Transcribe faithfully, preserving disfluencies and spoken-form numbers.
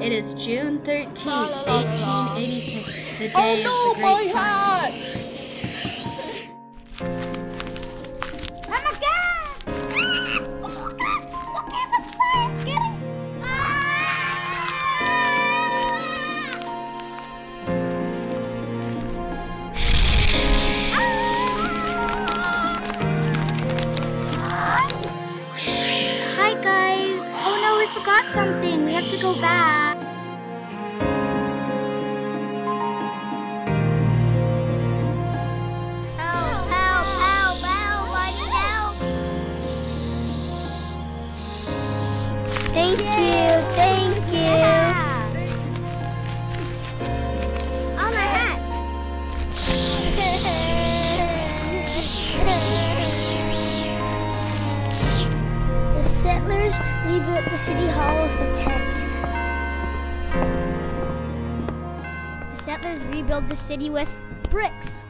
It is June thirteenth, eighteen eighty-six, the day oh, of the no, Great my hat! Oh my God! Look at the fire's getting... Hi guys! Oh no, we forgot something. We have to go back. Help, help, help, help, I need help. Thank you, thank you. Oh, my hat. The settlers rebuilt the city hall with a tent. The settlers rebuilt the city with bricks.